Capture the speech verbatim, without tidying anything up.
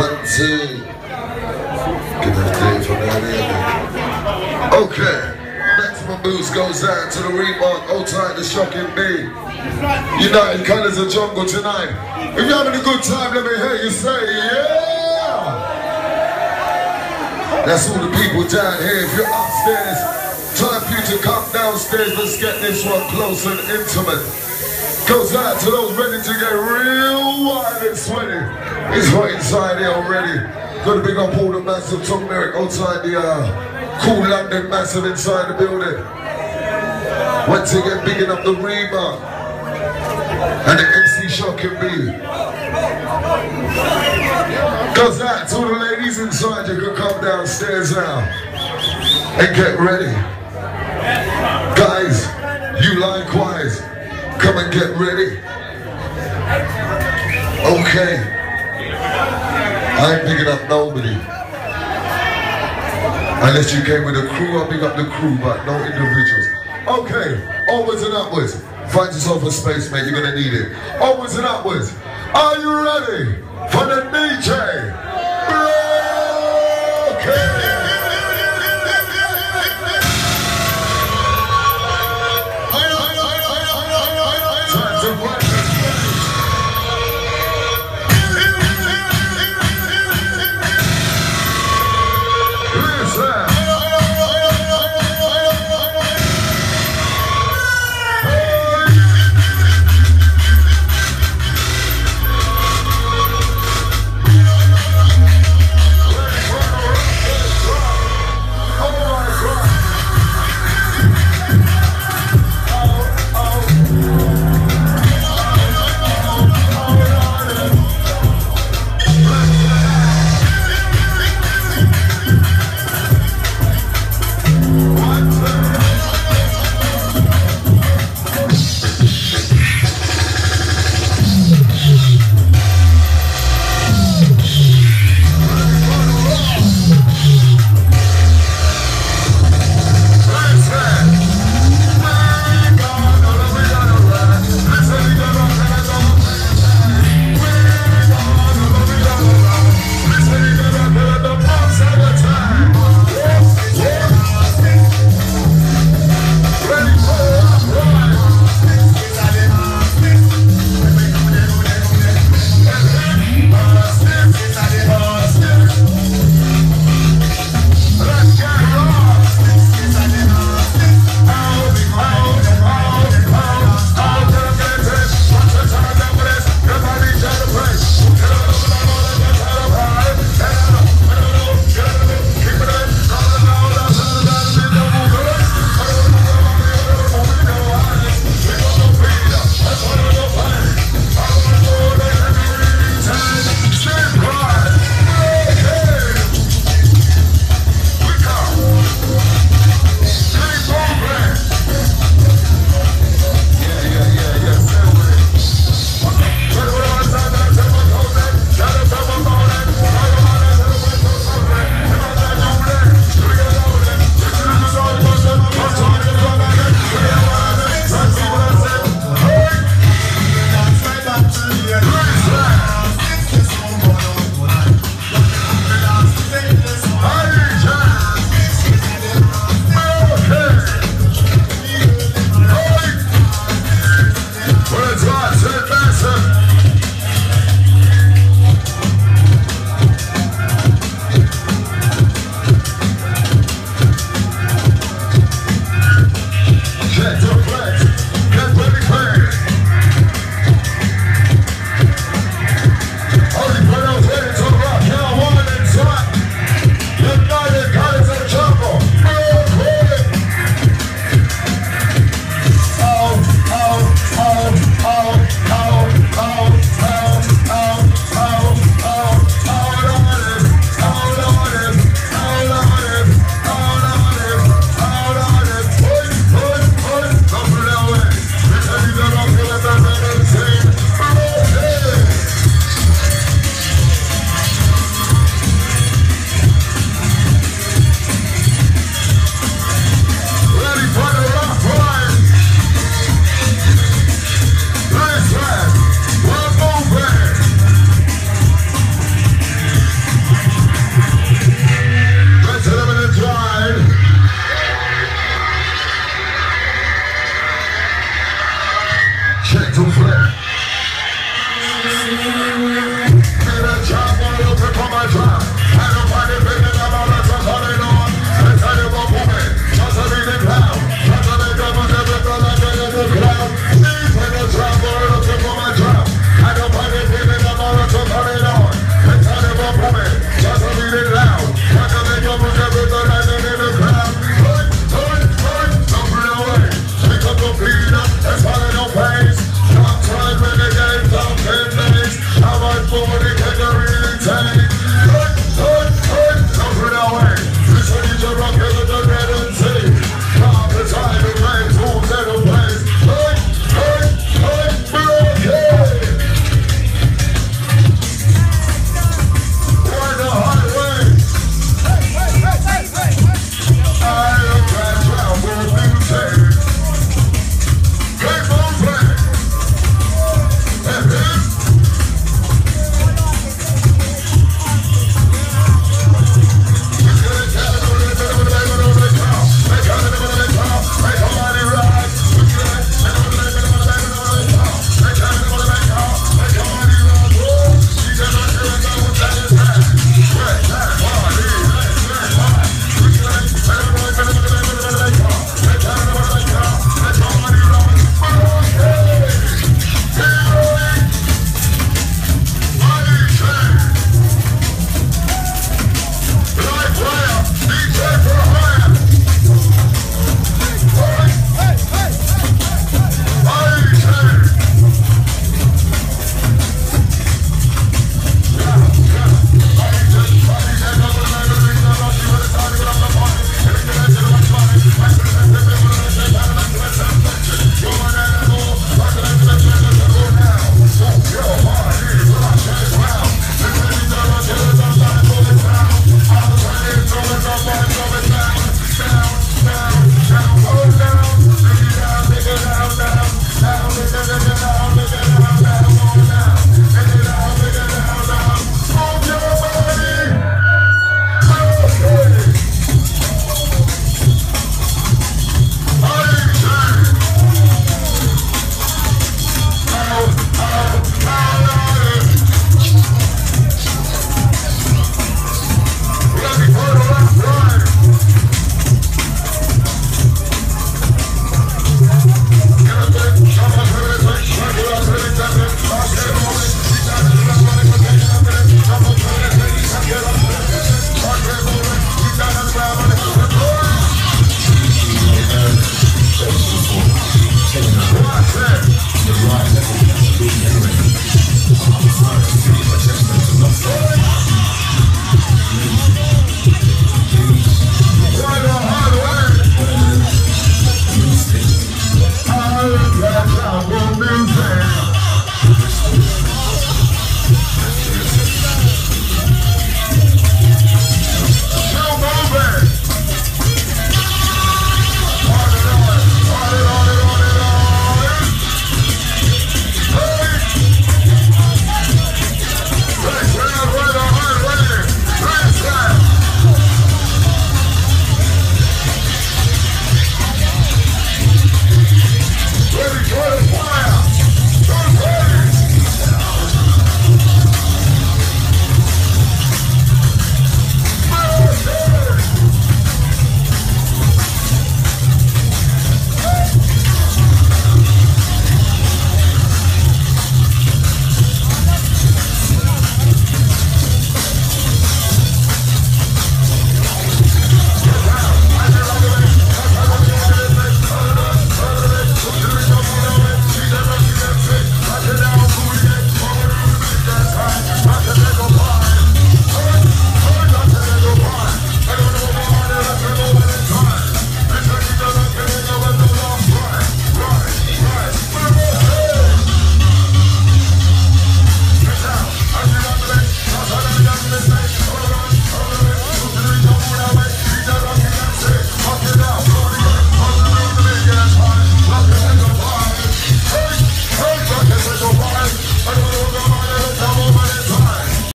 One, two. Get that day from down here. Okay. Maximum boost goes out to the Reebok, Old Time, the Shocking B. United Colors of Jungle tonight. If you're having a good time, let me hear you say, yeah! That's all the people down here. If you're upstairs, time for you to come downstairs. Let's get this one close and intimate. Goes out to those ready to get real wild and sweaty. It's right inside here already. Gotta big up all the massive Tom Merrick outside the uh, cool London massive inside the building. Once again, bigging up the Reebok and the M C Shocking B. Goes out to the ladies inside. You can come downstairs now and get ready. Guys, you likewise, come and get ready. Okay. I ain't picking up nobody. Unless you came with a crew, I'll pick up the crew, but no individuals. Okay, onwards and upwards. Find yourself a space, mate, you're gonna need it. Onwards and upwards. Are you ready for the D J